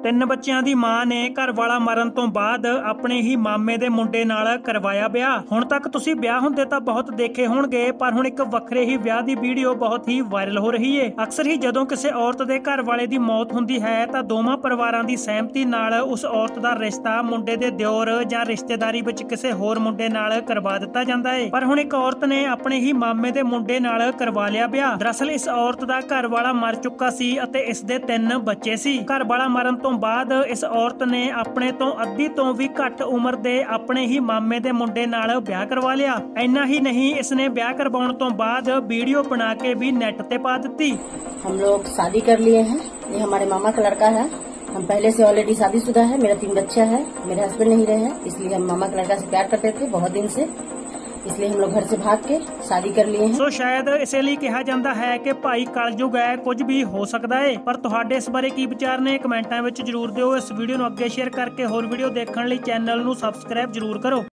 ਤਿੰਨ ਬੱਚਿਆਂ ਦੀ ਮਾਂ ਨੇ ਘਰ ਵਾਲਾ ਮਰਨ ਤੋਂ ਬਾਅਦ ਆਪਣੇ ਹੀ ਮਾਮੇ ਦੇ ਮੁੰਡੇ ਨਾਲ ਕਰਵਾਇਆ ਵਿਆਹ। ਹੁਣ ਤੱਕ ਤੁਸੀਂ ਵਿਆਹ ਹੁੰਦੇ ਤਾਂ ਬਹੁਤ ਦੇਖੇ ਹੋਣਗੇ, ਪਰ ਹੁਣ ਇੱਕ ਵੱਖਰੇ ਹੀ ਵਿਆਹ ਦੀ ਵੀਡੀਓ ਬਹੁਤ ਹੀ ਵਾਇਰਲ ਹੋ ਰਹੀ ਏ। ਅਕਸਰ ਹੀ ਜਦੋਂ ਕਿਸੇ ਔਰਤ ਦੇ ਘਰ ਵਾਲੇ ਦੀ ਮੌਤ ਹੁੰਦੀ ਹੈ ਤਾਂ ਦੋਵਾਂ ਪਰਿਵਾਰਾਂ ਦੀ ਸਹਿਮਤੀ ਨਾਲ ਉਸ ਔਰਤ ਦਾ ਰਿਸ਼ਤਾ ਮੁੰਡੇ ਦੇ ਦਿਓਰ ਜਾਂ ਰਿਸ਼ਤੇਦਾਰੀ ਵਿੱਚ ਕਿਸੇ ਹੋਰ ਮੁੰਡੇ ਨਾਲ ਕਰਵਾ ਦਿੱਤਾ ਜਾਂਦਾ ਏ। ਪਰ ਹੁਣ ਇੱਕ ਔਰਤ ਨੇ ਆਪਣੇ ਹੀ ਮਾਮੇ ਦੇ ਮੁੰਡੇ ਨਾਲ ਕਰਵਾ ਲਿਆ ਵਿਆਹ। ਦਰਅਸਲ ਇਸ ਔਰਤ ਦਾ ਘਰ ਵਾਲਾ ਮਰ ਚੁੱਕਾ ਸੀ ਅਤੇ ਇਸ ਦੇ 3 ਬੱਚੇ ਸੀ। ਘਰ ਵਾਲਾ ਮਰਨ ਤੋਂ ਬਾਅਦ ਇਸ ਔਰਤ ਨੇ ਆਪਣੇ ਤੋਂ ਅੱਧੀ ਤੋਂ ਵੀ ਘੱਟ ਉਮਰ ਦੇ ਆਪਣੇ ਹੀ ਮਾਮੇ ਦੇ ਮੁੰਡੇ ਨਾਲ ਵਿਆਹ ਕਰਵਾ ਲਿਆ। ਇੰਨਾ ਹੀ नहीं, इसने ब्याह करवाने तो बाद वीडियो बना के भी नेट पे पा दी। हम लोग शादी कर लिए हैं। ये हमारे मामा का लड़का है। हम पहले से ऑलरेडी शादीशुदा है। मेरा 3 बच्चा है। मेरे हस्बैंड नहीं रहे हैं, इसलिए हम मामा के लड़का से प्यार करते थे बहुत दिन से, इसलिए हम लोग घर से भाग के शादी कर लिए हैं। सो शायद इसे लिए कहा जाता है कि भाई कलयुग है, कुछ भी हो सकता है। पर तुहाडे इस बारे की विचार ने कमेंटां विच जरूर दिओ। इस वीडियो नूं अगे शेयर करके होर वीडियो देखण लई चैनल नूं सबसक्राइब जरूर करो।